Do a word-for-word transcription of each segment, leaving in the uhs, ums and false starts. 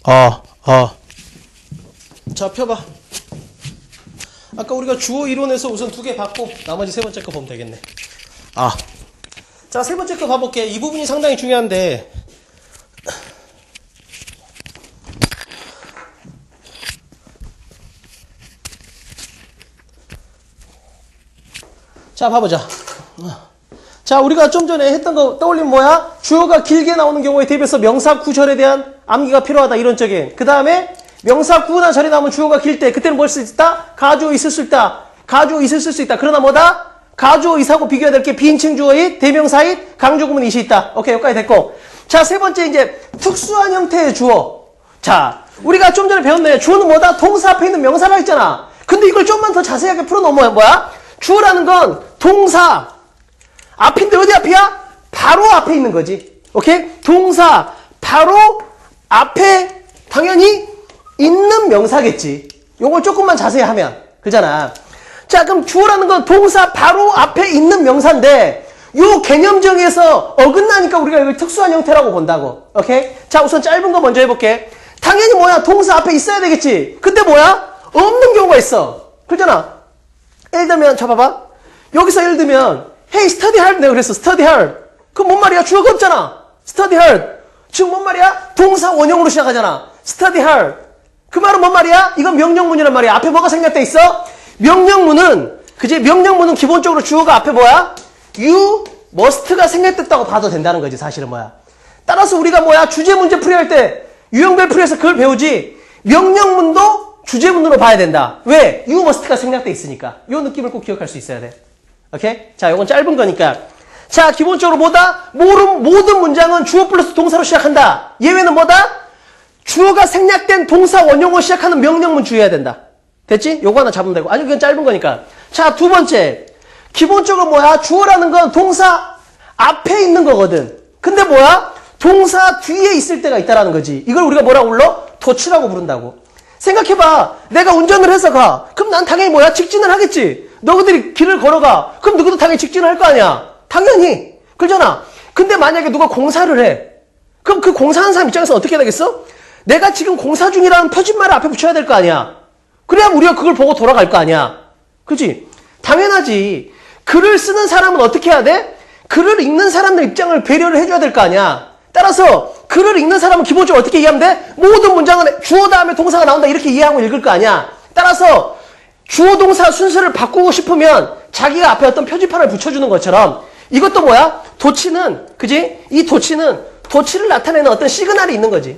어, 어. 자, 펴봐. 아까 우리가 주어 이론에서 우선 두 개 봤고 나머지 세 번째 거 보면 되겠네. 아. 자, 세 번째 거 봐볼게. 이 부분이 상당히 중요한데 자, 봐보자. 자, 우리가 좀 전에 했던 거 떠올리면 뭐야? 주어가 길게 나오는 경우에 대비해서 명사 구절에 대한 암기가 필요하다, 이론적인. 그 다음에 명사 구나 절에 나오면 주어가 길 때 그때는 뭘 쓸 수 있다? 가주어 있을 수 있다. 가주어 있을 수 있다. 그러나 뭐다? 가주어 있하고 비교해야 될 게 비인칭 주어잇, 대명사잇, 강조구문 이시 있다. 오케이, 여기까지 됐고. 자, 세 번째 이제 특수한 형태의 주어. 자, 우리가 좀 전에 배웠네. 주어는 뭐다? 동사 앞에 있는 명사가 있잖아. 근데 이걸 좀만 더 자세하게 풀어놓으면 뭐야? 주어라는 건 동사 앞인데 어디 앞이야? 바로 앞에 있는 거지. 오케이? 동사 바로 앞에 당연히 있는 명사겠지. 요걸 조금만 자세히 하면 그잖아. 자, 그럼 주어라는 건 동사 바로 앞에 있는 명사인데 요 개념 정에서 어긋나니까 우리가 이걸 특수한 형태라고 본다고. 오케이? 자, 우선 짧은 거 먼저 해볼게. 당연히 뭐야? 동사 앞에 있어야 되겠지. 근데 뭐야? 없는 경우가 있어. 그렇잖아. 예를 들면, 자, 봐봐. 여기서 예를 들면, hey, study hard. 내가 그랬어. study hard. 그럼 뭔 말이야? 주어가 없잖아. study hard. 지금 뭔 말이야? 동사 원형으로 시작하잖아. study hard. 그 말은 뭔 말이야? 이건 명령문이란 말이야. 앞에 뭐가 생략돼 있어? 명령문은, 그지? 명령문은 기본적으로 주어가 앞에 뭐야? you must가 생략됐다고 봐도 된다는 거지, 사실은 뭐야. 따라서 우리가 뭐야? 주제 문제 풀이할 때, 유형별 풀이에서 그걸 배우지. 명령문도 주제문으로 봐야 된다. 왜? you must가 생략돼 있으니까. 요 느낌을 꼭 기억할 수 있어야 돼. 오케이? 자, 요건 짧은 거니까. 자, 기본적으로 뭐다? 모든, 모든 문장은 주어 플러스 동사로 시작한다. 예외는 뭐다? 주어가 생략된 동사 원형으로 시작하는 명령문 주의해야 된다. 됐지? 요거 하나 잡으면 되고. 아니, 그건 짧은 거니까. 자, 두 번째. 기본적으로 뭐야? 주어라는 건 동사 앞에 있는 거거든. 근데 뭐야? 동사 뒤에 있을 때가 있다라는 거지. 이걸 우리가 뭐라고 불러? 도치라고 부른다고. 생각해봐. 내가 운전을 해서 가. 그럼 난 당연히 뭐야? 직진을 하겠지. 너희들이 길을 걸어가. 그럼 누구도 당연히 직진을 할 거 아니야. 당연히. 그러잖아. 근데 만약에 누가 공사를 해. 그럼 그 공사하는 사람 입장에서 어떻게 되겠어? 내가 지금 공사 중이라는 표준말을 앞에 붙여야 될 거 아니야. 그래야 우리가 그걸 보고 돌아갈 거 아니야. 그치? 당연하지. 글을 쓰는 사람은 어떻게 해야 돼? 글을 읽는 사람들 입장을 배려를 해줘야 될 거 아니야. 따라서 글을 읽는 사람은 기본적으로 어떻게 이해하면 돼? 모든 문장은 주어 다음에 동사가 나온다 이렇게 이해하고 읽을 거 아니야. 따라서 주어 동사 순서를 바꾸고 싶으면 자기가 앞에 어떤 표지판을 붙여주는 것처럼 이것도 뭐야? 도치는, 그지? 이 도치는 도치를 나타내는 어떤 시그널이 있는 거지.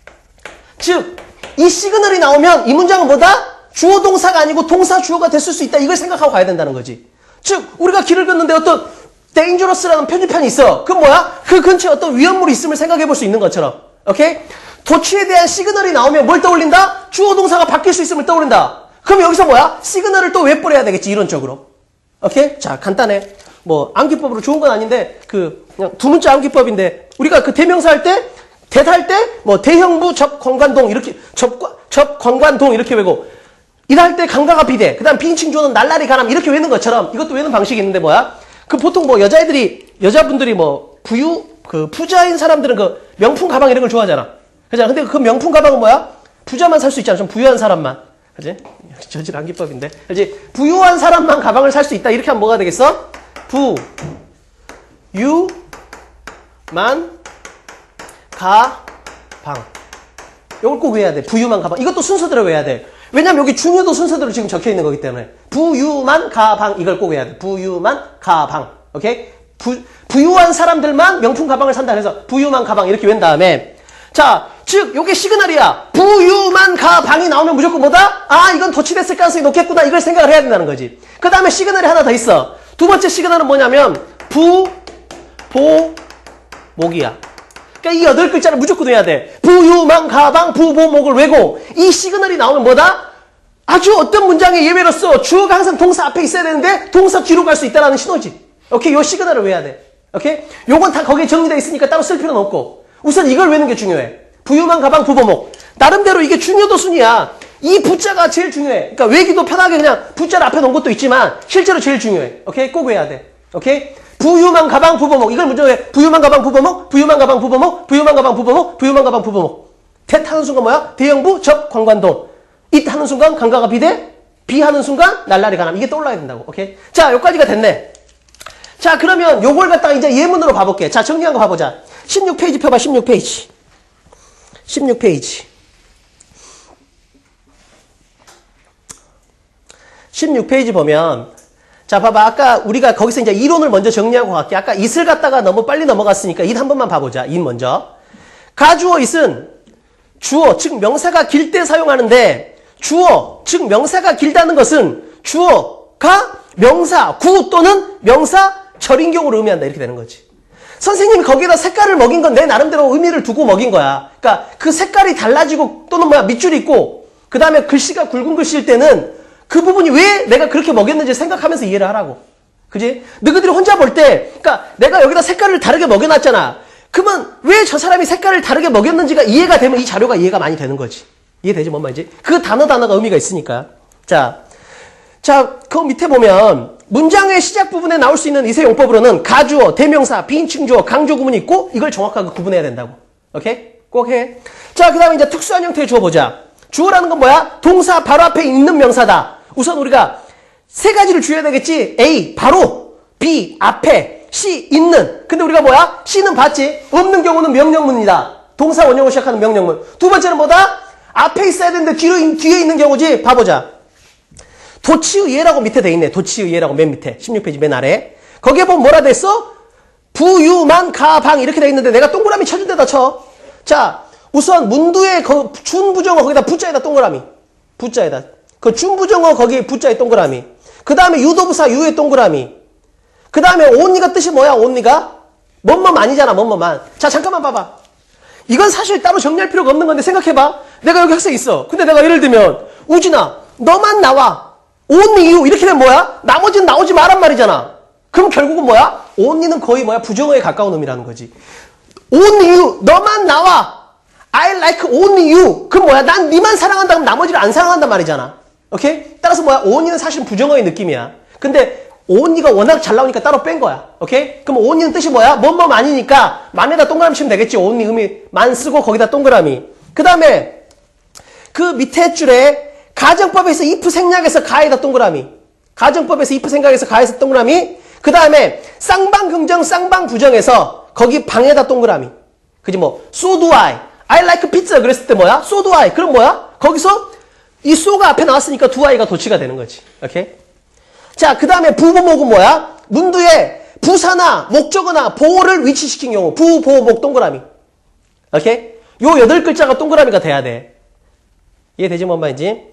즉, 이 시그널이 나오면 이 문장은 뭐다? 주어 동사가 아니고 동사 주어가 됐을 수 있다. 이걸 생각하고 가야 된다는 거지. 즉, 우리가 길을 걷는데 어떤 dangerous라는 표지판이 있어. 그건 뭐야? 그 근처에 어떤 위험물이 있음을 생각해 볼 수 있는 것처럼. 오케이? 도치에 대한 시그널이 나오면 뭘 떠올린다? 주어 동사가 바뀔 수 있음을 떠올린다. 그럼 여기서 뭐야? 시그널을 또 웹벌해야 되겠지, 이론적으로. 오케이? 자, 간단해. 뭐, 암기법으로 좋은 건 아닌데, 그, 그냥 두 문자 암기법인데, 우리가 그 대명사 할 때, 대할 때, 뭐, 대형부 접광관동, 이렇게, 접, 접광관동, 이렇게 외고, 일할 때 강가가 비대, 그 다음 비인칭 주어는 날라리 가람, 이렇게 외는 것처럼, 이것도 외는 방식이 있는데 뭐야? 그 보통 뭐, 여자애들이, 여자분들이 뭐, 부유, 그, 부자인 사람들은 그, 명품 가방 이런 걸 좋아하잖아. 그잖아. 근데 그 명품 가방은 뭐야? 부자만 살 수 있잖아. 좀 부유한 사람만. 그지? 저질 암기법인데. 그지? 부유한 사람만 가방을 살 수 있다. 이렇게 하면 뭐가 되겠어? 부, 유, 만, 가, 방. 이걸 꼭 외워야 돼. 부유만 가방. 이것도 순서대로 외워야 돼. 왜냐면 여기 중요도 순서대로 지금 적혀 있는 거기 때문에. 부유만 가방. 이걸 꼭 외워야 돼. 부유만 가방. 오케이? 부, 부유한 사람들만 명품 가방을 산다 해서 부유만 가방 이렇게 외운 다음에 자, 즉 요게 시그널이야. 부유만 가방이 나오면 무조건 뭐다? 아, 이건 도치됐을 가능성이 높겠구나. 이걸 생각을 해야 된다는 거지. 그 다음에 시그널이 하나 더 있어. 두 번째 시그널은 뭐냐면 부, 보, 목이야. 그러니까 이 여덟 글자를 무조건 외워야 돼. 부유만 가방, 부, 보, 목을 외고 이 시그널이 나오면 뭐다? 아주 어떤 문장의 예외로서 주어가 항상 동사 앞에 있어야 되는데 동사 뒤로 갈 수 있다는 신호지. 오케이? 요 시그널을 외워야 돼. 오케이? 요건 다 거기에 정리되어 있으니까 따로 쓸 필요는 없고 우선 이걸 외우는 게 중요해. 부유만 가방, 부보목. 나름대로 이게 중요도 순이야. 이 부자가 제일 중요해. 그러니까 외기도 편하게 그냥 부자를 앞에 놓은 것도 있지만 실제로 제일 중요해. 오케이? 꼭 외워야 돼. 오케이? 부유만 가방, 부보목. 이걸 먼저 해. 부유만 가방, 부보목, 부유만 가방, 부보목, 부유만 가방, 부보목, 부유만 가방, 부보목. that 하는 순간 뭐야? 대형부 적 광관동. it 하는 순간 강가가 비대. be 하는 순간 날라리 가남. 이게 떠올라야 된다고. 오케이? 자, 여기까지가 됐네. 자, 그러면 요걸 갖다가 이제 예문으로 봐볼게. 자, 정리한 거 봐보자. 십육 페이지 펴봐. 십육 페이지. 십육 페이지. 십육 페이지 보면, 자, 봐봐. 아까 우리가 거기서 이제 이론을 먼저 정리하고 갈게. 아까 it을 갖다가 너무 빨리 넘어갔으니까 it 한 번만 봐보자. it 먼저. 가주어 it은 주어, 즉 명사가 길 때 사용하는데, 주어, 즉 명사가 길다는 것은 주어가 명사, 구 또는 명사, 절인 경우를 의미한다. 이렇게 되는 거지. 선생님이 거기에다 색깔을 먹인 건 내 나름대로 의미를 두고 먹인 거야. 그러니까 그 색깔이 달라지고 또는 뭐야 밑줄이 있고 그 다음에 글씨가 굵은 글씨일 때는 그 부분이 왜 내가 그렇게 먹였는지 생각하면서 이해를 하라고. 그지? 너희들이 혼자 볼 때 그러니까 내가 여기다 색깔을 다르게 먹여놨잖아. 그러면 왜 저 사람이 색깔을 다르게 먹였는지가 이해가 되면 이 자료가 이해가 많이 되는 거지. 이해되지? 뭔 말인지? 그 단어 단어가 의미가 있으니까. 자, 자, 그 밑에 보면 문장의 시작 부분에 나올 수 있는 이세 용법으로는 가주어, 대명사, 비인칭 주어, 강조 구문이 있고 이걸 정확하게 구분해야 된다고. 오케이? 꼭 해. 자, 그 다음에 이제 특수한 형태의 주어 보자. 주어라는 건 뭐야? 동사 바로 앞에 있는 명사다. 우선 우리가 세 가지를 주어야 되겠지. A, 바로. B, 앞에. C, 있는. 근데 우리가 뭐야? C는 봤지? 없는 경우는 명령문이다. 동사 원형으로 시작하는 명령문. 두 번째는 뭐다? 앞에 있어야 되는데 뒤로, 뒤에 있는 경우지. 봐보자. 도치의예라고 밑에 돼 있네. 도치의예라고 맨 밑에. 십육 페이지 맨 아래. 거기에 보면 뭐라 됐어? 부유만 가방 이렇게 돼 있는데 내가 동그라미 쳐준 데다 쳐. 자, 우선 문두의 거, 준부정어 거기다 부자에다 동그라미. 부자에다. 그 준부정어 거기에 부자에 동그라미. 그 다음에 유도부사 유에 동그라미. 그 다음에 온니가 뜻이 뭐야? 온니가? 뭐뭐만 아니잖아. 뭐뭐만. 자, 잠깐만 봐봐. 이건 사실 따로 정리할 필요가 없는 건데 생각해봐. 내가 여기 학생 있어. 근데 내가 예를 들면 우진아 너만 나와. only you 이렇게 되면 뭐야? 나머지는 나오지 마란 말이잖아. 그럼 결국은 뭐야? only는 거의 뭐야? 부정어에 가까운 의미라는 거지. only you 너만 나와. I like only you. 그럼 뭐야? 난 니만 사랑한다 그럼 나머지를 안 사랑한단 말이잖아. 오케이? 따라서 뭐야? only는 사실 부정어의 느낌이야. 근데 only가 워낙 잘 나오니까 따로 뺀 거야. 오케이? 그럼 only는 뜻이 뭐야? 뭐뭐 아니니까 만에다 동그라미 치면 되겠지. only 의미만 쓰고 거기다 동그라미. 그 다음에 그 밑에 줄에 가정법에서 if 생략해서 가에다 동그라미. 가정법에서 if 생략해서 가에서 동그라미. 그 다음에 쌍방긍정 쌍방부정에서 거기 방에다 동그라미. 그지 뭐 so do I. I like pizza 그랬을 때 뭐야? so do I. 그럼 뭐야? 거기서 이 so가 앞에 나왔으니까 do I가 도치가 되는 거지. 오케이? 자, 그 다음에 부보목은 뭐야? 문두에 부사나 목적어나 보호를 위치시킨 경우 부, 보, 목 동그라미. 오케이? 요 여덟 글자가 동그라미가 돼야 돼. 이해되지 뭔 말인지?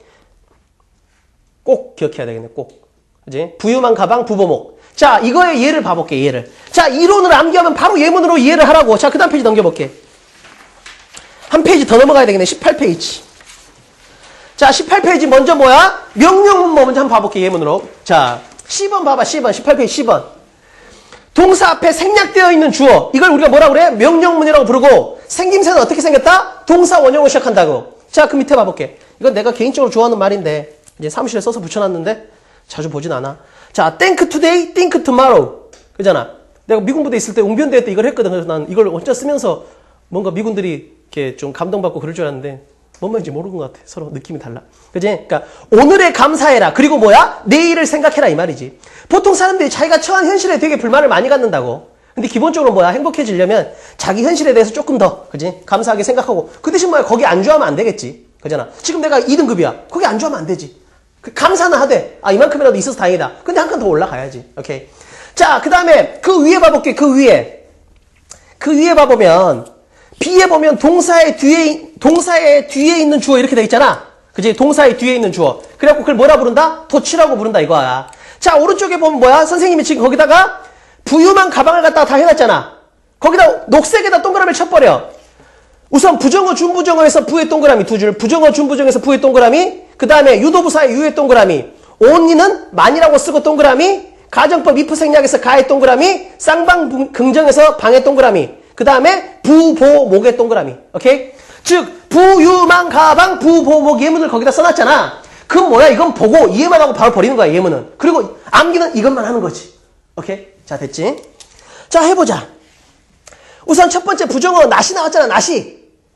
꼭 기억해야 되겠네, 꼭. 그지? 부유만 가방, 부보목. 자, 이거의 예를 봐볼게, 예를. 자, 이론을 암기하면 바로 예문으로 이해를 하라고. 자, 그 다음 페이지 넘겨볼게. 한 페이지 더 넘어가야 되겠네, 십팔 페이지. 자, 십팔 페이지 먼저 뭐야? 명령문 먼저 한번 봐볼게, 예문으로. 자, 십 번 봐봐, 십 번. 십팔 페이지 십 번. 동사 앞에 생략되어 있는 주어. 이걸 우리가 뭐라 그래? 명령문이라고 부르고, 생김새는 어떻게 생겼다? 동사 원형으로 시작한다고. 자, 그 밑에 봐볼게. 이건 내가 개인적으로 좋아하는 말인데, 이제 사무실에 써서 붙여놨는데 자주 보진 않아. 자, think today, think tomorrow. 그잖아. 내가 미군 부대 있을 때 웅변대회 때 이걸 했거든. 그래서 난 이걸 혼자 쓰면서 뭔가 미군들이 이렇게 좀 감동받고 그럴 줄 알았는데 뭔 말인지 모르는 것 같아. 서로 느낌이 달라. 그지? 그러니까 오늘에 감사해라. 그리고 뭐야? 내일을 생각해라 이 말이지. 보통 사람들이 자기가 처한 현실에 되게 불만을 많이 갖는다고. 근데 기본적으로 뭐야? 행복해지려면 자기 현실에 대해서 조금 더 그지? 감사하게 생각하고 그 대신 뭐야? 거기 안주하면 안 되겠지. 그잖아. 지금 내가 이 등급이야. 거기 안주하면 안 되지. 그 감사는 하되 아 이만큼이라도 있어서 다행이다. 근데 한 칸 더 올라가야지. 오케이. 자, 그 다음에 그 위에 봐볼게. 그 위에 그 위에 봐보면 B에 보면 동사의 뒤에 동사의 뒤에 있는 주어 이렇게 돼 있잖아. 그지? 동사의 뒤에 있는 주어. 그래갖고 그걸 뭐라 부른다? 도치라고 부른다 이거야. 자, 오른쪽에 보면 뭐야? 선생님이 지금 거기다가 부유만 가방을 갖다가 다 해놨잖아. 거기다 녹색에다 동그라미를 쳐버려. 우선 부정어 준부정어에서 부의 동그라미 두 줄. 부정어 준부정에서 부의 동그라미. 그 다음에 유도부사의 유의 동그라미. only는 만이라고 쓰고 동그라미. 가정법 if 생략에서 가의 동그라미. 쌍방긍정에서 방의 동그라미. 그 다음에 부보목의 동그라미. 오케이? 즉 부유만 가방 부보목 예문을 거기다 써놨잖아. 그건 뭐야? 이건 보고 이해만 하고 바로 버리는 거야 예문은. 그리고 암기는 이것만 하는 거지. 오케이? 자, 됐지? 자, 해보자. 우선 첫 번째 부정어 낫이 나왔잖아. 낫이.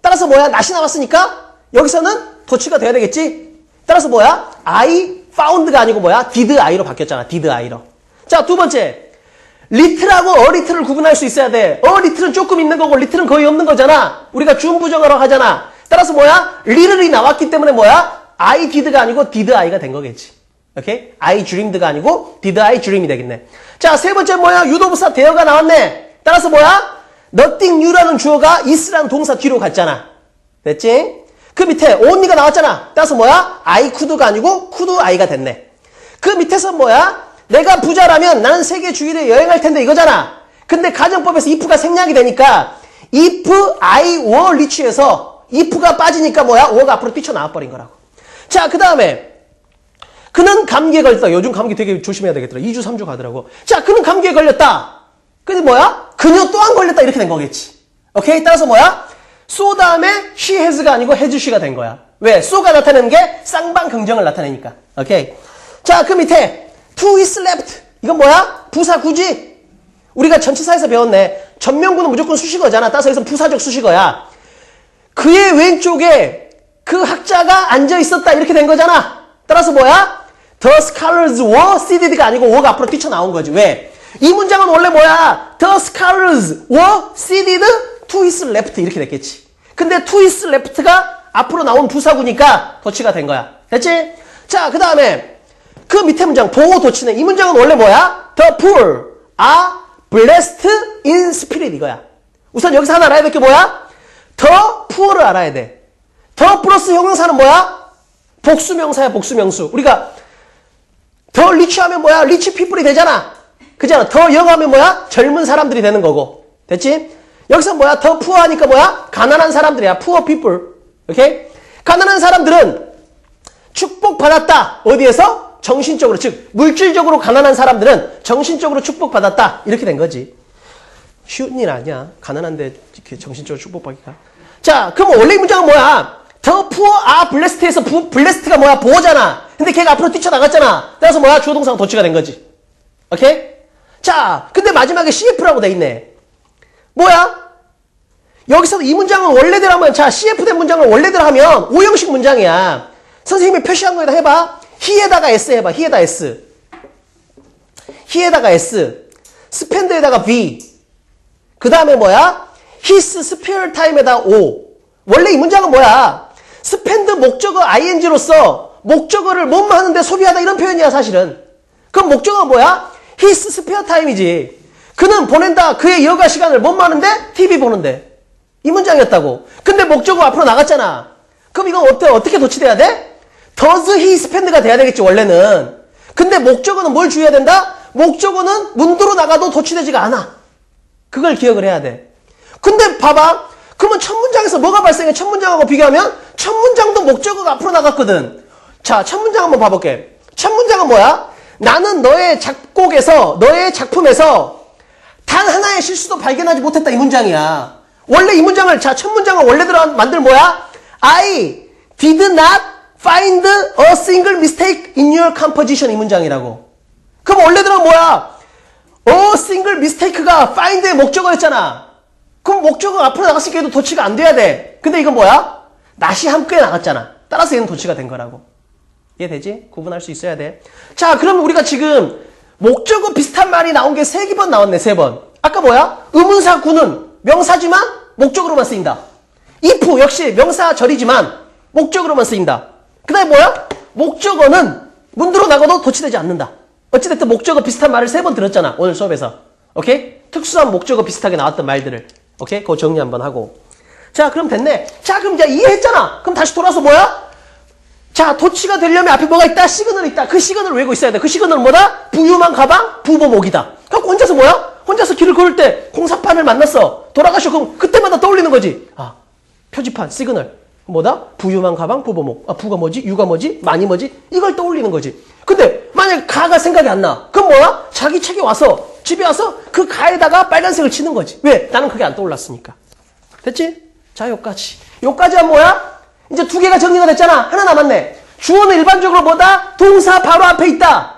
따라서 뭐야? 낫이 나왔으니까 여기서는 도치가 돼야 되겠지? 따라서 뭐야? I found가 아니고 뭐야? did I로 바뀌었잖아. did I로. 자, 두 번째. little하고 a little를 구분할 수 있어야 돼. a little은 조금 있는 거고 little은 거의 없는 거잖아. 우리가 준부정어라고 하잖아. 따라서 뭐야? little이 나왔기 때문에 뭐야? I did가 아니고 did I가 된 거겠지. 오케이? I dreamed가 아니고 did I dream이 되겠네. 자, 세 번째 뭐야? 유도부사 대어가 나왔네. 따라서 뭐야? nothing new라는 주어가 is라는 동사 뒤로 갔잖아. 됐지? 그 밑에 only가 나왔잖아. 따라서 뭐야? I could가 아니고 could I가 됐네. 그 밑에서 뭐야? 내가 부자라면 나는 세계 주위를 여행할 텐데 이거잖아. 근데 가정법에서 if가 생략이 되니까 if I were rich에서 if가 빠지니까 뭐야? were가 앞으로 뛰쳐나와 버린 거라고. 자, 그 다음에 그는 감기에 걸렸다. 요즘 감기 되게 조심해야 되겠더라. 이 주, 삼 주 가더라고. 자, 그는 감기에 걸렸다. 근데 뭐야? 그녀 또한 걸렸다. 이렇게 된 거겠지. 오케이? 따라서 뭐야? so 다음에 she has가 아니고 has she가 된 거야. 왜? so가 나타내는 게 쌍방 긍정을 나타내니까. 오케이? 자, 그 밑에 to is left. 이건 뭐야? 부사 구지. 우리가 전치사에서 배웠네. 전명구는 무조건 수식어잖아. 따라서 여기서 부사적 수식어야. 그의 왼쪽에 그 학자가 앉아 있었다. 이렇게 된 거잖아. 따라서 뭐야? The scholars were seated가 아니고 were가 앞으로 뛰쳐나온 거지. 왜? 이 문장은 원래 뭐야? The scholars were seated to his left 이렇게 됐겠지. 근데 to his left가 앞으로 나온 부사구니까 도치가 된 거야. 됐지? 자, 그 다음에 그 밑에 문장 보호 도치네. 이 문장은 원래 뭐야? The poor are blessed in spirit 이거야. 우선 여기서 하나 알아야 될 게 뭐야? The poor를 알아야 돼. The 플러스 형용사는 뭐야? 복수명사야. 복수명수. 우리가 더 리치 하면 뭐야? 리치 피플이 되잖아. 그잖아. 더 영 하면 뭐야? 젊은 사람들이 되는 거고. 됐지? 여기서 뭐야? 더 푸어 하니까 뭐야? 가난한 사람들이야. 푸어 피플. 오케이? 가난한 사람들은 축복받았다. 어디에서? 정신적으로. 즉 물질적으로 가난한 사람들은 정신적으로 축복받았다. 이렇게 된 거지. 쉬운 일 아니야. 가난한데 이렇게 정신적으로 축복받기가. 자, 그럼 원래 이 문장은 뭐야? 더 푸어 아 블레스트에서 부, 블레스트가 뭐야? 보호잖아. 근데 걔가 앞으로 뛰쳐나갔잖아. 따라서 뭐야? 주어 동사가 도치가 된 거지. 오케이? 자, 근데 마지막에 씨에프라고 돼 있네. 뭐야? 여기서 이 문장은 원래대로 하면, 자, 씨에프 된 문장을 원래대로 하면 오형식 문장이야. 선생님이 표시한 거에다 해봐. he에다가 s 해봐. he에다 s. he에다가 s. spend에다가 v. 그 다음에 뭐야? his spare time에다 o. 원래 이 문장은 뭐야? spend 목적어 ing로서 목적어를 뭐뭐 하는데 소비하다 이런 표현이야 사실은. 그럼 목적어가 뭐야? his spare time이지. 그는 보낸다. 그의 여가 시간을 뭐뭐 하는데? 티비 보는데. 이 문장이었다고. 근데 목적어 앞으로 나갔잖아. 그럼 이건 어때? 어떻게 도치돼야 돼? does he spend가 돼야 되겠지 원래는. 근데 목적어는 뭘 주의해야 된다? 목적어는 문도로 나가도 도치되지가 않아. 그걸 기억을 해야 돼. 근데 봐봐. 그러면 첫 문장에서 뭐가 발생해? 첫 문장하고 비교하면 첫 문장도 목적어가 앞으로 나갔거든. 자, 첫 문장 한번 봐볼게. 첫 문장은 뭐야? 나는 너의 작곡에서, 너의 작품에서 단 하나의 실수도 발견하지 못했다. 이 문장이야. 원래 이 문장을, 자, 첫 문장을 원래대로 만들 뭐야? I did not find a single mistake in your composition. 이 문장이라고. 그럼 원래대로 뭐야? A single mistake가 find의 목적어였잖아. 그럼 목적어가 앞으로 나갔을 때도 도치가 안 돼야 돼. 근데 이건 뭐야? not이 함께 나갔잖아. 따라서 얘는 도치가 된 거라고. 이해되지? 구분할 수 있어야 돼. 자, 그럼 우리가 지금 목적어 비슷한 말이 나온 게 세 번 나왔네. 세 번. 아까 뭐야? 의문사 구는 명사지만 목적으로만 쓰인다. if 역시 명사절이지만 목적으로만 쓰인다. 그 다음에 뭐야? 목적어는 문도로 나가도 도치되지 않는다. 어찌됐든 목적어 비슷한 말을 세 번 들었잖아. 오늘 수업에서. 오케이? 특수한 목적어 비슷하게 나왔던 말들을. 오케이? 그거 정리 한번 하고. 자, 그럼 됐네. 자, 그럼 이제 이해했잖아. 그럼 다시 돌아서 뭐야? 자, 도치가 되려면 앞에 뭐가 있다? 시그널이 있다. 그 시그널을 외우고 있어야 돼. 그 시그널은 뭐다? 부유만 가방, 부보목이다. 그럼 혼자서 뭐야? 혼자서 길을 걸을 때 공사판을 만났어. 돌아가셔. 그럼 그때마다 떠올리는 거지. 아, 표지판, 시그널. 뭐다? 부유만 가방, 부보목. 아, 부가 뭐지? 유가 뭐지? 많이 뭐지? 이걸 떠올리는 거지. 근데 만약에 가가 생각이 안 나. 그럼 뭐야? 자기 책에 와서, 집에 와서 그 가에다가 빨간색을 치는 거지. 왜? 나는 그게 안 떠올랐으니까. 됐지? 자, 요까지. 요까지 하면 뭐야? 이제 두 개가 정리가 됐잖아. 하나 남았네. 주어는 일반적으로 뭐다? 동사 바로 앞에 있다.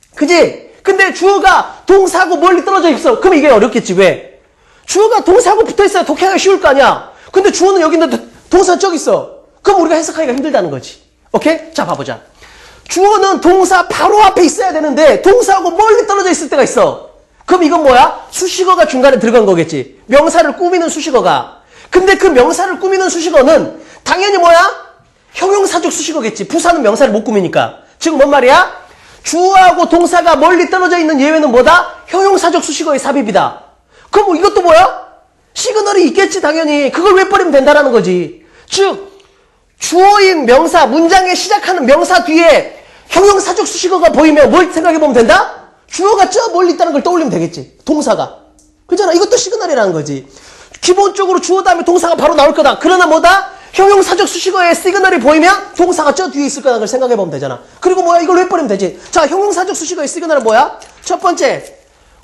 그지? 근데 주어가 동사하고 멀리 떨어져 있어. 그럼 이게 어렵겠지. 왜? 주어가 동사하고 붙어 있어야 독해하기 쉬울 거 아니야. 근데 주어는 여기 있는데 동사는 저기 있어. 그럼 우리가 해석하기가 힘들다는 거지. 오케이? 자, 봐보자. 주어는 동사 바로 앞에 있어야 되는데 동사하고 멀리 떨어져 있을 때가 있어. 그럼 이건 뭐야? 수식어가 중간에 들어간 거겠지. 명사를 꾸미는 수식어가. 근데 그 명사를 꾸미는 수식어는 당연히 뭐야? 형용사적 수식어겠지. 부사는 명사를 못 꾸미니까. 즉 뭔 말이야? 주어하고 동사가 멀리 떨어져 있는 예외는 뭐다? 형용사적 수식어의 삽입이다. 그럼 뭐 이것도 뭐야? 시그널이 있겠지 당연히. 그걸 왜 버리면 된다라는 거지. 즉 주어인 명사, 문장에 시작하는 명사 뒤에 형용사적 수식어가 보이면 뭘 생각해보면 된다? 주어가 저 멀리 있다는 걸 떠올리면 되겠지. 동사가. 그렇잖아. 이것도 시그널이라는 거지. 기본적으로 주어 다음에 동사가 바로 나올 거다. 그러나 뭐다? 형용사적 수식어에 시그널이 보이면 동사가 저 뒤에 있을 거라는 걸 생각해보면 되잖아. 그리고 뭐야? 이걸 왜 버리면 되지? 자, 형용사적 수식어의 시그널은 뭐야? 첫 번째,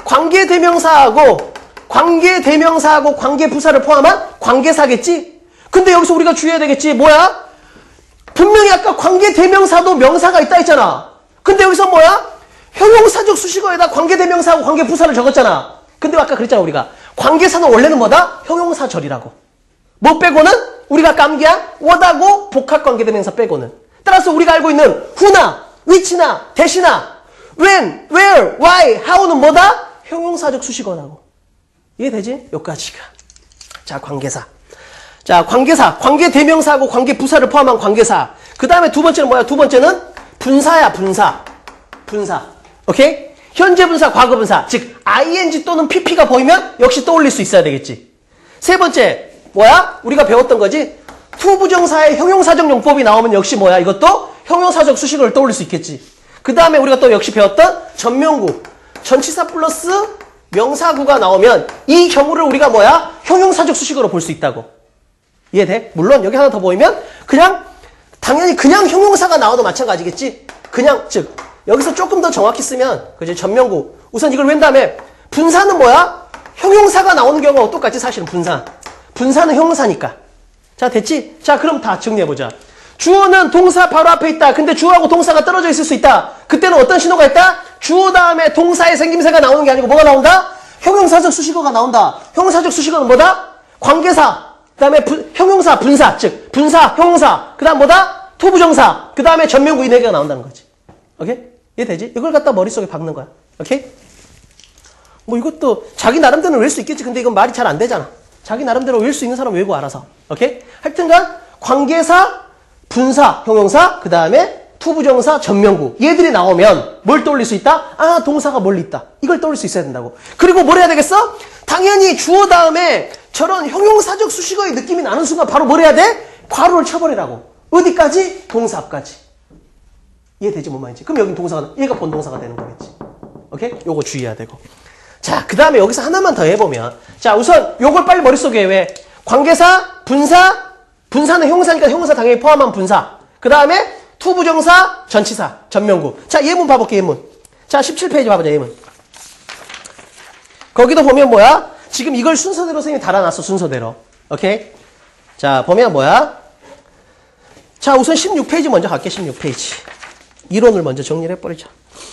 관계대명사하고 관계대명사하고 관계부사를 포함한 관계사겠지? 근데 여기서 우리가 주의해야 되겠지. 뭐야? 분명히 아까 관계대명사도 명사가 있다 했잖아. 근데 여기서 뭐야? 형용사적 수식어에다 관계대명사하고 관계부사를 적었잖아. 근데 아까 그랬잖아 우리가. 관계사는 원래는 뭐다? 형용사절이라고. 뭐 빼고는? 우리가 깜기한 what하고 복합관계대명사 빼고는. 따라서 우리가 알고 있는 who나 which나 that이나 when, where, why, how는 뭐다? 형용사적 수식어라고. 이해되지? 여기까지가. 자, 관계사. 자, 관계사. 관계대명사하고 관계부사를 포함한 관계사. 그 다음에 두 번째는 뭐야? 두 번째는 분사야, 분사. 분사. 오케이? 현재 분사, 과거 분사. 즉, 아이엔지 또는 피피가 보이면 역시 떠올릴 수 있어야 되겠지. 세 번째, 뭐야? 우리가 배웠던 거지? 투부정사의 형용사적 용법이 나오면 역시 뭐야? 이것도 형용사적 수식어를 떠올릴 수 있겠지. 그 다음에 우리가 또 역시 배웠던 전명구. 전치사 플러스 명사구가 나오면 이 경우를 우리가 뭐야? 형용사적 수식어로 볼 수 있다고. 이해돼? 물론 여기 하나 더 보이면 그냥 당연히 그냥 형용사가 나와도 마찬가지겠지. 그냥 즉 여기서 조금 더 정확히 쓰면 그지 전명구. 우선 이걸 웬 다음에 분사는 뭐야? 형용사가 나오는 경우가 똑같지 사실은 분사. 분사는 형용사니까. 자 됐지? 자 그럼 다 정리해보자. 주어는 동사 바로 앞에 있다. 근데 주어하고 동사가 떨어져 있을 수 있다. 그때는 어떤 신호가 있다? 주어 다음에 동사의 생김새가 나오는 게 아니고 뭐가 나온다? 형용사적 수식어가 나온다. 형용사적 수식어는 뭐다? 관계사. 그 다음에 형용사, 분사. 즉 분사, 형용사. 그 다음 뭐다? 토부정사. 그 다음에 전명구 이 네 개가 나온다는 거지. 오케이? 이해되지? 이걸 갖다 머릿속에 박는 거야. 오케이? 뭐 이것도 자기 나름대로는 외울 수 있겠지. 근데 이건 말이 잘 안 되잖아. 자기 나름대로 외울 수 있는 사람 외우고 알아서. 오케이? 하여튼간 관계사, 분사, 형용사, 그 다음에 투부정사, 전명구. 얘들이 나오면 뭘 떠올릴 수 있다? 아, 동사가 멀리 있다. 이걸 떠올릴 수 있어야 된다고. 그리고 뭘 해야 되겠어? 당연히 주어 다음에 저런 형용사적 수식어의 느낌이 나는 순간 바로 뭘 해야 돼? 괄호를 쳐버리라고. 어디까지? 동사 앞까지. 이해되지? 뭔 말인지. 그럼 여기 동사가, 얘가 본동사가 되는 거겠지. 오케이? 요거 주의해야 되고. 자, 그 다음에 여기서 하나만 더 해보면. 자, 우선 요걸 빨리 머릿속에 왜? 관계사, 분사, 분사는 형용사니까 형용사 당연히 포함한 분사. 그 다음에 투부정사, 전치사, 전명구. 자, 예문 봐볼게, 예문. 자, 십칠 페이지 봐보자, 예문. 거기도 보면 뭐야? 지금 이걸 순서대로 선생님이 달아놨어, 순서대로. 오케이? 자, 보면 뭐야? 자, 우선 십육 페이지 먼저 갈게, 십육 페이지. 이론을 먼저 정리를 해버리자.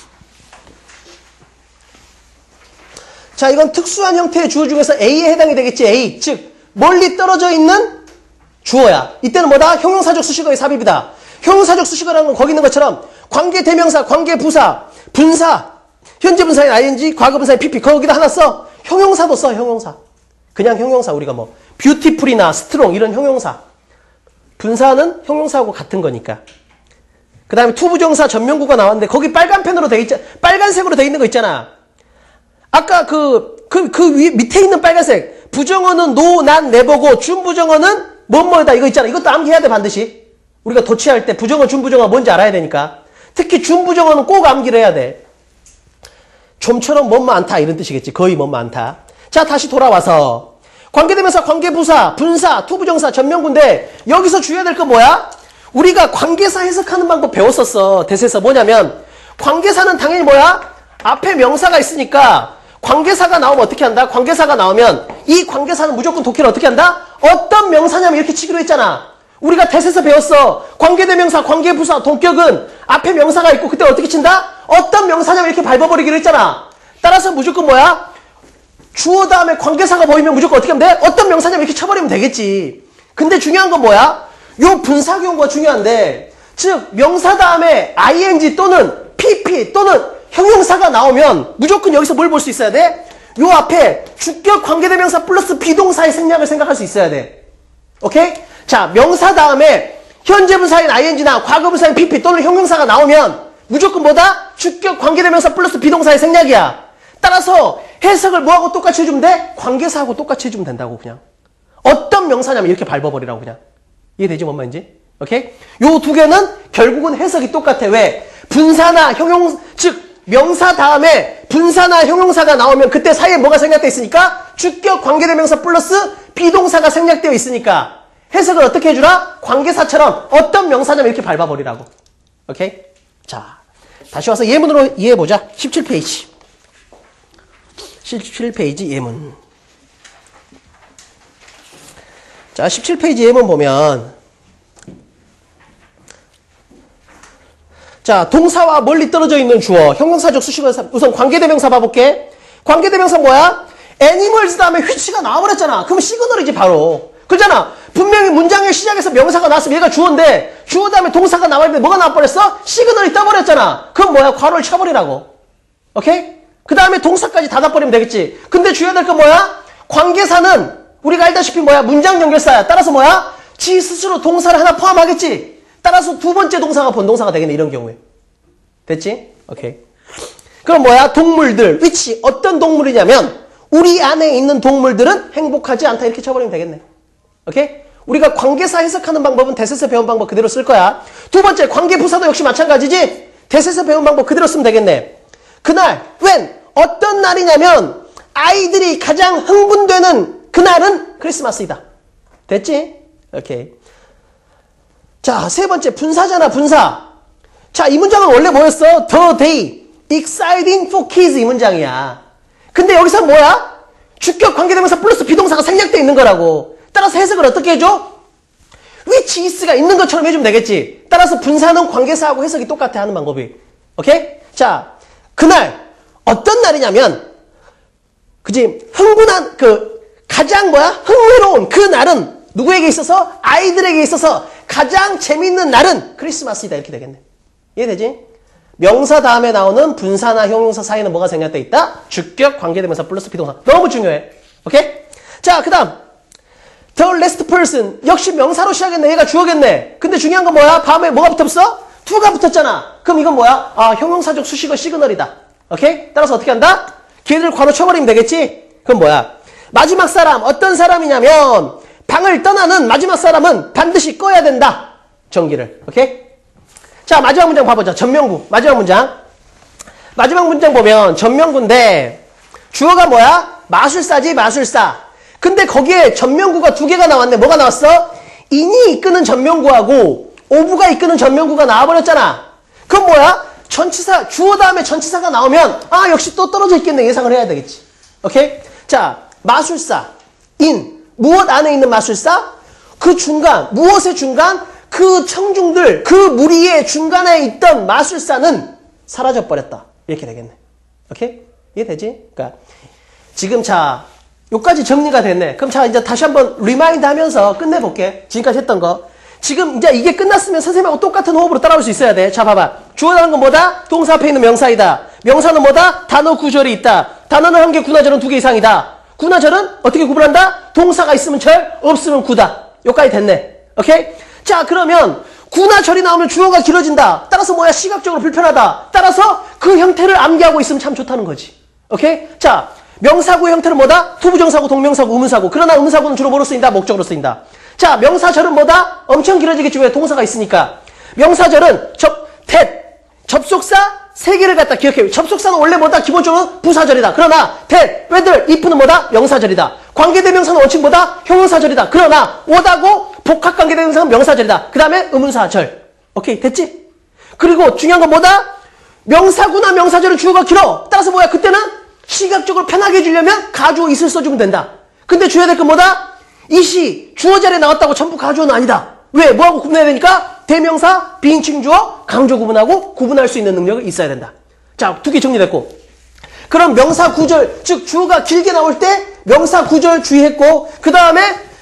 자, 이건 특수한 형태의 주어 중에서 A에 해당이 되겠지, A. 즉, 멀리 떨어져 있는 주어야. 이때는 뭐다? 형용사적 수식어의 삽입이다. 형용사적 수식어라는 건 거기 있는 것처럼 관계대명사, 관계부사, 분사, 현재 분사인 아이엔지, 과거 분사인 피피 거기다 하나 써. 형용사도 써, 형용사. 그냥 형용사 우리가 뭐 뷰티풀이나 스트롱 이런 형용사. 분사는 형용사하고 같은 거니까. 그 다음에 투부정사 전명구가 나왔는데 거기 빨간 펜으로 돼 있잖아. 빨간색으로 돼 있는 거 있잖아. 아까 그, 그, 그 위, 밑에 있는 빨간색. 부정어는 노, 난, 내보고 준부정어는 뭐뭐다 이거 있잖아. 이것도 암기해야 돼 반드시. 우리가 도치할 때 부정어, 준부정어 뭔지 알아야 되니까. 특히 준부정어는 꼭 암기를 해야 돼. 좀처럼 뭔 많다 이런 뜻이겠지. 거의 뭔 많다. 자 다시 돌아와서 관계대명사, 관계부사, 분사, 투부정사, 전명구인데 여기서 주의해야 될 건 뭐야? 우리가 관계사 해석하는 방법 배웠었어. 대세에서 뭐냐면 관계사는 당연히 뭐야? 앞에 명사가 있으니까 관계사가 나오면 어떻게 한다? 관계사가 나오면 이 관계사는 무조건 독해를 어떻게 한다? 어떤 명사냐면 이렇게 치기로 했잖아. 우리가 대세에서 배웠어. 관계대명사, 관계부사, 동격은 앞에 명사가 있고 그때 어떻게 친다? 어떤 명사냐면 이렇게 밟아버리기로 했잖아. 따라서 무조건 뭐야? 주어 다음에 관계사가 보이면 무조건 어떻게 하면 돼? 어떤 명사냐면 이렇게 쳐버리면 되겠지. 근데 중요한 건 뭐야? 요 분사 경우가 중요한데, 즉 명사 다음에 아이엔지 또는 피피 또는 형용사가 나오면 무조건 여기서 뭘 볼 수 있어야 돼? 요 앞에 주격 관계대명사 플러스 비동사의 생략을 생각할 수 있어야 돼. 오케이? 자, 명사 다음에 현재 분사인 아이엔지나 과거 분사인 피피 또는 형용사가 나오면 무조건 뭐다? 주격 관계대명사 플러스 비동사의 생략이야. 따라서 해석을 뭐하고 똑같이 해주면 돼? 관계사하고 똑같이 해주면 된다고 그냥. 어떤 명사냐면 이렇게 밟아버리라고 그냥. 이해되지 뭔 말인지? 오케이? 요 두 개는 결국은 해석이 똑같아. 왜? 분사나 형용, 즉 명사 다음에 분사나 형용사가 나오면 그때 사이에 뭐가 생략되어 있으니까 주격 관계대명사 플러스 비동사가 생략되어 있으니까 해석을 어떻게 해주라? 관계사처럼 어떤 명사냐면 이렇게 밟아버리라고. 오케이? 자, 다시 와서 예문으로 이해해보자. 십칠 페이지. 십칠 페이지 예문. 자, 십칠 페이지 예문 보면 자, 동사와 멀리 떨어져 있는 주어, 형용사적 수식어에서 우선 관계대명사 봐볼게. 관계대명사 뭐야? animals 다음에 which가 나와버렸잖아. 그럼 시그널이지 바로. 그렇잖아. 분명히 문장의 시작에서 명사가 나왔으면 얘가 주어인데 주어 다음에 동사가 나와있는데 뭐가 나와버렸어? 시그널이 떠버렸잖아. 그럼 뭐야? 괄호를 쳐버리라고. 오케이? 그 다음에 동사까지 닫아버리면 되겠지. 근데 주의해야 될 건 뭐야? 관계사는 우리가 알다시피 뭐야? 문장 연결사야. 따라서 뭐야? 지 스스로 동사를 하나 포함하겠지. 따라서 두 번째 동사가 본동사가 되겠네. 이런 경우에. 됐지? 오케이. 그럼 뭐야? 동물들. which 어떤 동물이냐면 우리 안에 있는 동물들은 행복하지 않다. 이렇게 쳐버리면 되겠네. 오케이? 우리가 관계사 해석하는 방법은 대세에서 배운 방법 그대로 쓸 거야. 두 번째 관계부사도 역시 마찬가지지. 대세에서 배운 방법 그대로 쓰면 되겠네. 그날 when 어떤 날이냐면 아이들이 가장 흥분되는 그날은 크리스마스이다. 됐지? 오케이. 자, 세 번째 분사잖아. 분사. 자, 이 문장은 원래 뭐였어? The day exciting for kids 이 문장이야. 근데 여기서 뭐야? 주격 관계대명사 플러스 비동사가 생략되어 있는 거라고. 따라서 해석을 어떻게 해줘? which is가 있는 것처럼 해주면 되겠지. 따라서 분사는 관계사하고 해석이 똑같아 하는 방법이. 오케이? 자, 그날 어떤 날이냐면 그지? 흥분한 그 가장 뭐야? 흥미로운 그 날은 누구에게 있어서? 아이들에게 있어서 가장 재밌는 날은 크리스마스이다. 이렇게 되겠네. 이해되지? 명사 다음에 나오는 분사나 형용사 사이에는 뭐가 생략되어 있다? 주격 관계대명사 플러스 비동사. 너무 중요해. 오케이? 자, 그 다음 The last person 역시 명사로 시작했네. 얘가 주어겠네. 근데 중요한 건 뭐야? 다음에 뭐가 붙었어? to가 붙었잖아. 그럼 이건 뭐야? 아, 형용사적 수식어 시그널이다. 오케이? 따라서 어떻게 한다? 걔를 괄호 쳐버리면 되겠지? 그럼 뭐야? 마지막 사람 어떤 사람이냐면 방을 떠나는 마지막 사람은 반드시 꺼야 된다. 전기를. 오케이? 자, 마지막 문장 봐보자. 전명구. 마지막 문장. 마지막 문장 보면 전명구인데 주어가 뭐야? 마술사지, 마술사. 근데 거기에 전명구가 두 개가 나왔네. 뭐가 나왔어? 인이 이끄는 전명구하고 오브가 이끄는 전명구가 나와버렸잖아. 그럼 뭐야? 전치사, 주어 다음에 전치사가 나오면 아, 역시 또 떨어져 있겠네. 예상을 해야 되겠지. 오케이? 자, 마술사, 인. 무엇 안에 있는 마술사? 그 중간, 무엇의 중간? 그 청중들, 그 무리의 중간에 있던 마술사는 사라져버렸다. 이렇게 되겠네. 오케이? 이해되지? 그러니까 지금 자, 요까지 정리가 됐네. 그럼 자, 이제 다시 한번 리마인드 하면서 끝내볼게. 지금까지 했던 거. 지금 이제 이게 끝났으면 선생님하고 똑같은 호흡으로 따라올 수 있어야 돼. 자, 봐봐. 주어라는 건 뭐다? 동사 앞에 있는 명사이다. 명사는 뭐다? 단어 구절이 있다. 단어는 한 개, 군화절은 두 개 이상이다. 군화절은 어떻게 구분한다? 동사가 있으면 절, 없으면 구다. 여기까지 됐네. 오케이? 자, 그러면 군화절이 나오면 주어가 길어진다. 따라서 뭐야? 시각적으로 불편하다. 따라서 그 형태를 암기하고 있으면 참 좋다는 거지. 오케이? 자, 명사구의 형태는 뭐다? 투부정사구, 동명사구, 의문사구. 그러나 의문사구는 주로 뭐로 쓰인다? 목적으로 쓰인다. 자, 명사절은 뭐다? 엄청 길어지겠지. 왜? 동사가 있으니까. 명사절은 접, 텟, 접속사 세 개를 갖다 기억해. 접속사는 원래 뭐다? 기본적으로 부사절이다. 그러나 텟, whether, if는 뭐다? 명사절이다. 관계대명사는 원칙 뭐다? 형용사절이다. 그러나 what하고 복합관계대명사는 명사절이다. 그 다음에 의문사절. 오케이, 됐지? 그리고 중요한 건 뭐다? 명사구나 명사절은 주어가 길어. 따라서 뭐야? 그때는 시각적으로 편하게 해주려면 가주어 있을 써주면 된다. 근데 주어야 될 건 뭐다? 이시 주어 자리에 나왔다고 전부 가주어는 아니다. 왜? 뭐하고 구분해야 되니까? 대명사, 비인칭 주어, 강조 구분하고 구분할 수 있는 능력이 있어야 된다. 자, 두 개 정리됐고. 그럼 명사 구절, 즉 주어가 길게 나올 때 명사 구절 주의했고, 그 다음에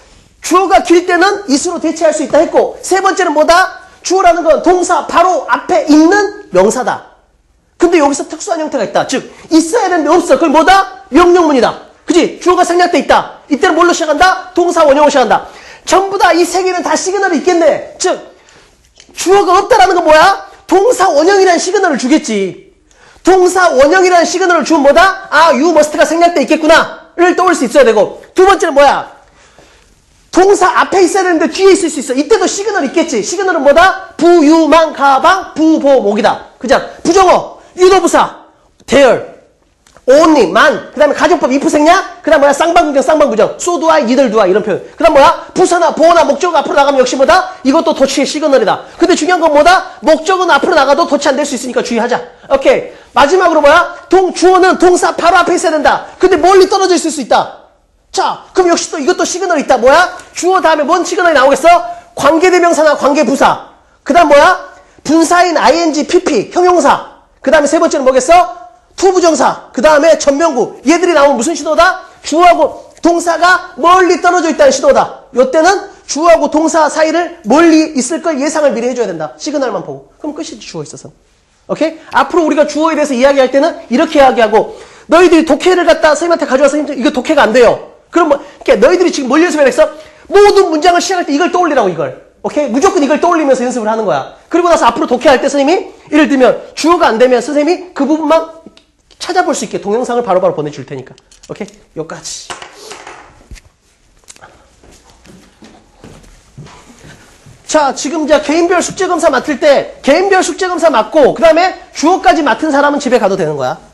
주어가 길 때는 is로 대체할 수 있다 했고, 세 번째는 뭐다? 주어라는 건 동사 바로 앞에 있는 명사다. 근데 여기서 특수한 형태가 있다. 즉 있어야 되는데 없어. 그럼 뭐다? 명령문이다. 그지? 주어가 생략돼 있다. 이때는 뭘로 시작한다? 동사 원형으로 시작한다. 전부 다 이 세 개는 다 시그널이 있겠네. 즉 주어가 없다라는 건 뭐야? 동사 원형이라는 시그널을 주겠지. 동사 원형이라는 시그널을 주면 뭐다? 아, you must가 생략돼 있겠구나를 떠올 수 있어야 되고, 두 번째는 뭐야? 동사 앞에 있어야 되는데 뒤에 있을 수 있어. 이때도 시그널 있겠지. 시그널은 뭐다? 부, 유, 망, 가방, 부, 보, 목이다. 그죠? 부정어, 유도부사, 대열, only, 만, 그 다음에 가정법, if 생략, 그 다음 뭐야? 쌍방부정, 쌍방부정, so do I, 니들 do I, 이런 표현. 그 다음 뭐야? 부사나 보어나 목적어 앞으로 나가면 역시 뭐다? 이것도 도치의 시그널이다. 근데 중요한 건 뭐다? 목적은 앞으로 나가도 도치 안 될 수 있으니까 주의하자. 오케이. 마지막으로 뭐야? 동, 주어는 동사 바로 앞에 있어야 된다. 근데 멀리 떨어져 있을 수 있다. 자, 그럼 역시 또 이것도 시그널이 있다. 뭐야? 주어 다음에 뭔 시그널이 나오겠어? 관계대명사나 관계부사. 그 다음 뭐야? 분사인 ing, pp, 형용사. 그 다음에 세 번째는 뭐겠어? 투부정사. 그 다음에 전명구. 얘들이 나오면 무슨 신호다? 주어하고 동사가 멀리 떨어져 있다는 신호다. 요때는 주어하고 동사 사이를 멀리 있을 걸 예상을 미리 해줘야 된다. 시그널만 보고. 그럼 끝이지, 주어 있어서. 오케이? 앞으로 우리가 주어에 대해서 이야기할 때는 이렇게 이야기하고, 너희들이 독해를 갖다 선생님한테 가져와서 이거 독해가 안 돼요. 그럼 뭐, 그러니까 너희들이 지금 뭘 연습을 했어? 모든 문장을 시작할 때 이걸 떠올리라고, 이걸. 오케이? 무조건 이걸 떠올리면서 연습을 하는 거야. 그리고 나서 앞으로 독해할 때 선생님이, 예를 들면, 주어가 안 되면 선생님이 그 부분만 찾아볼 수 있게 동영상을 바로바로 보내줄 테니까. 오케이? 여기까지. 자, 지금 이제 개인별 숙제검사 맡을 때, 개인별 숙제검사 맡고, 그 다음에 주어까지 맡은 사람은 집에 가도 되는 거야.